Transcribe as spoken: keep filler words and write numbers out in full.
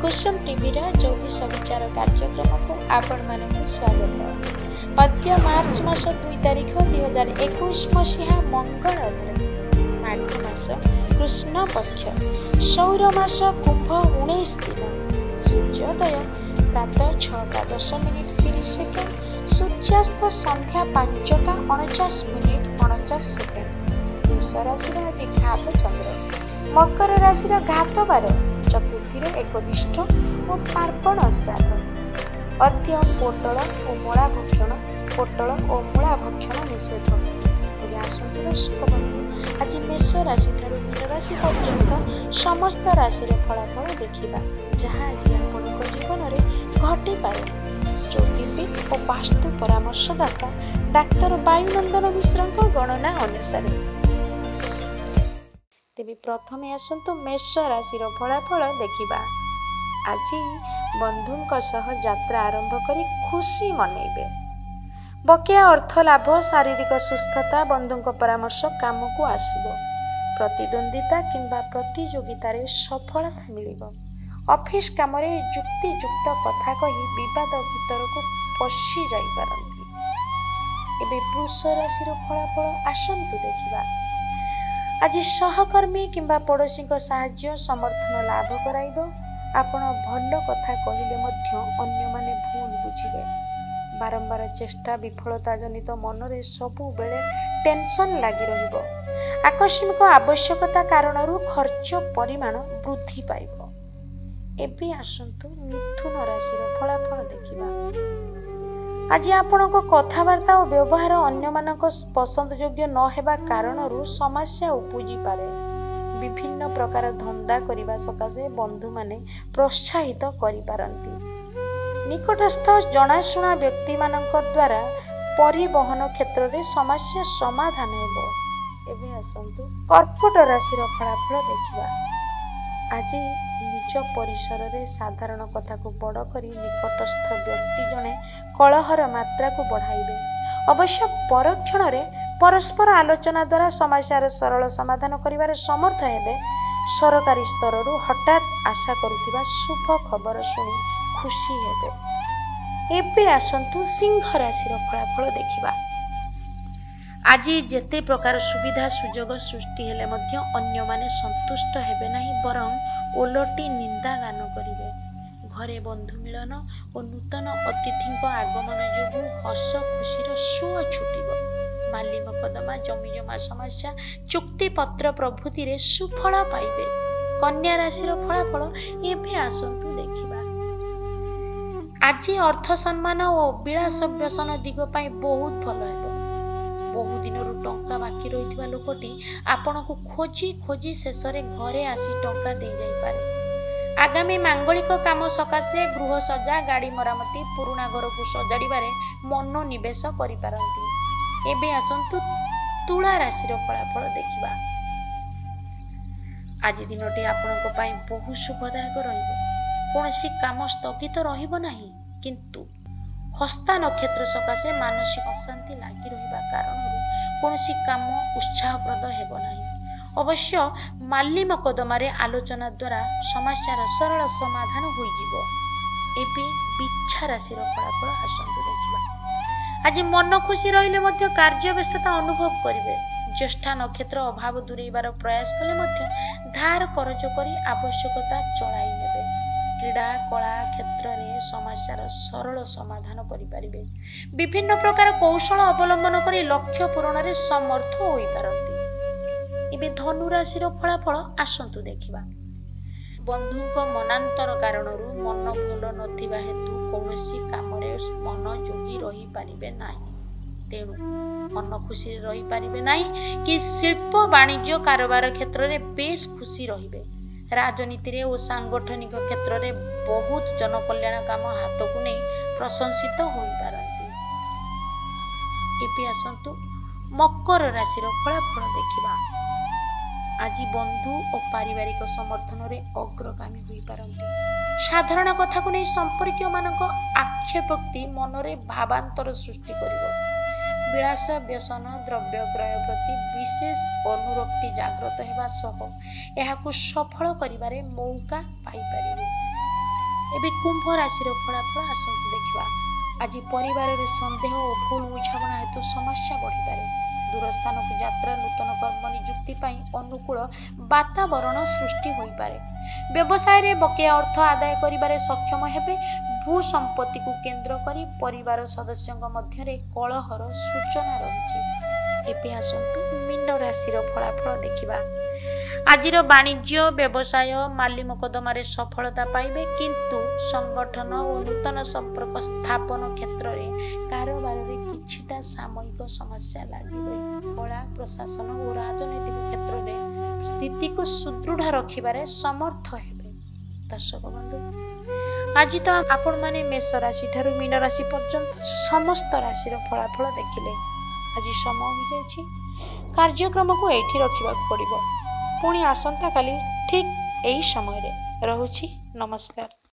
कुसुम TV ज्योतिष विचार कार्यक्रम को आपण मानक स्वागत। अद्य मार्च मास दुई तारिख दुई हजार एक मसीहा मंगलवार माघ मास कृष्ण पक्ष सौर मास कुंभ उन्नीस दिन सूर्योदय प्रातः छटा दस मिनिट तीस सेकेंड सूर्यास्त संध्या पांचटा अणचाश मिनिट अणचाश सेकेंड। वृष राशि आज घात चंद्र मकर राशि घात बार चतुर्थी एकदिष्ट और पार्वण श्राद्ध। अद्य पोटल और मूला भक्षण पोटल और मूला भक्षण निषेध। तेज आसतु दर्शक बंधु आज मेष राशि ठारू मीन राशि पर्यंत समस्त राशि फलाफल देखा जहाँ आज आपण जीवन में घटी पाए। ज्योतिर्विद और वास्तु परामर्शदाता डाक्तर वायुनंदन मिश्र गणना अनुसार तेबे प्रथम आसतु मेष राशि फलाफल देखा। आज बंधुों सह यात्रा आरंभ करी खुशी मनइबे। बकेया अर्थ लाभ शारीरिक सुस्थता बंधुों परामर्श काम को आसिबो। प्रतिद्वंदिता किंबा प्रतियोगिता रे सफलता मिलिबो। ऑफिस काम रे युक्ति युक्त कथा कही विवाद भीतर को पशि जाई पारंती। एबे वृष राशि फलाफल आसतु देखिबा। आज सहकर्मी किंबा पड़ोशी साहाय्य समर्थन लाभ कराइब। आपण भल कथा कहले मध्य अन्य माने भूल बुझिबे। बारंबार चेष्टा विफलता जनित मन रे सबु बेले टेंशन लागी रहिबो। आकस्मिक आवश्यकता कारणरू खर्च परिमाण वृद्धि पाइबो। एबे आसंतु मिथुन राशि फलाफल देखिबा। आज आपण कथबार्ता और व्यवहार अन्य मानक पसंद योग्य न हेबा कारणरू समस्या उपजी पारे। विभिन्न प्रकार धंदा करिबा सकाशे बंधु माने प्रोत्साहित करि पारंती। निकटस्थ जनाशुना व्यक्ति मानक द्वारा परिवहन क्षेत्र में समस्या समाधान हेबो। एबे आसंतु कर्कट राशि फलाफल देखिबा। आज निज परिसर रे साधारण कथा को बड़ करी निकटस्थ व्यक्ति जने कलहर मात्रा को बढ़ाइबे। अवश्य परक्षण रे परस्पर आलोचना द्वारा समस्यार सरल समाधान करिवार समर्थ हेबे। सरकारी स्तर रु हठात आशा करुथिबा शुभ खबर सुनी खुशी हेबे। एबे आसंतु सिंह राशि फलाफल देखिबा। आज जेते प्रकार सुविधा सुजोग सृष्टि हेले मध्य अन्य माने संतुष्ट हेबे नहीं बरं ओलटी निंदा गान करिवे। घरे बंधु मिलन और नूतन अतिथि आगमन जोगु हस खुशीर सुଅ छुटिब। माली मकदमा जमी जमा समस्या चुक्ति पत्र प्रभृति रे सुफल पाइबे। कन्या राशि फलाफल एबे आसंतु देखिबा। आज अर्थ सम्मान और विलास व्यसन दिग पाई बहुत भल हेबो। बहु दिन टंका बाकी रही लोकटी आपण को खोजी खोजी शेष घरे आसी टंका दे जाई पारे। आगामी मांगलिक काम सकाशे गृह सजा गाड़ी मरामती पुराणा घर को सजाड़े मनोनिवेश करि पारंती। एबे आसंतु तुला राशि फलाफल देखिबा। आज दिनटी आपनको पाई बहु शुभदायक रहिबो। कोनोसी काम स्थगित रहिबो नाही, किंतु हस्ता नक्षत्र सकाशे मानसिक अशांति लागी रहिबा कारणरू कोनोसी काम उत्साहप्रद हेबो नाही। अवश्य माली मकदमारे आलोचना द्वारा समस्यार सरल समाधान होई जिवो। एबे बिच्छा राशि फलाफल आसंतु देखिबा। आज मन खुशी रहिले मध्य कार्य व्यस्तता अनुभव करिवे। ज्येष्ठा नक्षत्र अभाव दूरेइबार प्रयास कले मध्य धार करज करी आवश्यकता चलाई नेबे। क्रीड़ा कला क्षेत्र में समस्यार सरल समाधान करिपारिबे। विभिन्न प्रकार कौशल अवलंबन करी लक्ष्य पूरण में समर्थ होई पारंती। इबे धनु राशि फलाफल आसंतु देखिबा। बंधुक मनांतर कारणरू मन भल नथिबा हेतु कौनसी काम रे मन जोगी रही पारिबे नाही। तेणु मन खुशी रही पारिबे नाही कि शिल्प वाणिज्य कारोबार क्षेत्र में बेस खुशी रहिबे। राजनीति रे और सांगठनिक क्षेत्र में बहुत जनकल्याण काम हाथ को नहीं प्रशंसित हो पारंती। एपि आसंतु मकर राशि फलाफल देखिबा। आज बंधु और पारिवारिक समर्थन रे अग्रगामी होई पारंती। साधारण कथा को नहीं संपर्कीय मानक आक्षेपोक्ति मन रे भावांतर सृष्टि करिवो। विलास व्यसन द्रव्य क्रय प्रति विशेष अनुरक्ति जागृत हेबा सह एहाकु सफल करिबारे मौका पाई परिबे। ଏବେ କୁମ୍ଭ ରାଶିର ଫଳାଫଳ ଆସନ୍ତୁ ଦେଖିବା। ଆଜି ପରିବାରରେ ସନ୍ଦେହ ଓ ଭୁଲ ବୁଝାମଣା ହେତୁ ସମସ୍ୟା ବଢ଼ିପାରେ। ଦୂର ସ୍ଥାନକୁ ଯାତ୍ରା, ନୂତନ କର୍ମ ନିଯୁକ୍ତି ପାଇଁ ଅନୁକୂଳ ବାତାବରଣ ସୃଷ୍ଟି ହୋଇପାରେ। ବ୍ୟବସାୟରେ ବକେୟା ଅର୍ଥ ଆଦାୟ କରିବାରେ ସକ୍ଷମ ହେବେ। ଭୂ ସମ୍ପତ୍ତିକୁ କେନ୍ଦ୍ର କରି ପରିବାର ସଦସ୍ୟଙ୍କ ମଧ୍ୟରେ କଳହର ସୂଚନା ରହିଛି। ଏବେ ଆସନ୍ତୁ ମୀନ ରାଶିର ଫଳାଫଳ ଦେଖିବା। ଆଜିର ବାଣିଜ୍ୟ, ବ୍ୟବସାୟ, ମାଲି ମକଦ୍ଦମାରେ ସଫଳତା ପାଇବେ, କିନ୍ତୁ ସଂଗଠନ ଓ ନୂତନ ସମ୍ପର୍କ ସ୍ଥାପନ କ୍ଷେତ୍ରରେ କାରବାରରେ କିଛିଟା ସାମୟିକ ସମସ୍ୟା ଲାଗି ରହିବ। କଳା, ପ୍ରଶାସନ ଓ ରାଜନୈତିକ କ୍ଷେତ୍ରରେ ସ୍ଥିତିକୁ ସୁଦୃଢ଼ ରଖିବାରେ ସମର୍ଥ ହେବେ। ଦର୍ଶକ ବନ୍ଧୁ, ଆଜି ତ ଆପଣମାନେ ମେଷ ରାଶି ଠାରୁ ମୀନ ରାଶି ପର୍ଯ୍ୟନ୍ତ ସମସ୍ତ ରାଶିର ଫଳାଫଳ ଦେଖିଲେ। ଆଜି ସମୟ ହୋଇଯାଇଛି, କାର୍ଯ୍ୟକ୍ରମକୁ ଏଇଠି ରଖିବାକୁ ପଡ଼ିବ। ପୁଣି ଆସନ୍ତାକାଲି ଠିକ୍ ଏହି ସମୟରେ। ରହୁଛି, ନମସ୍କାର।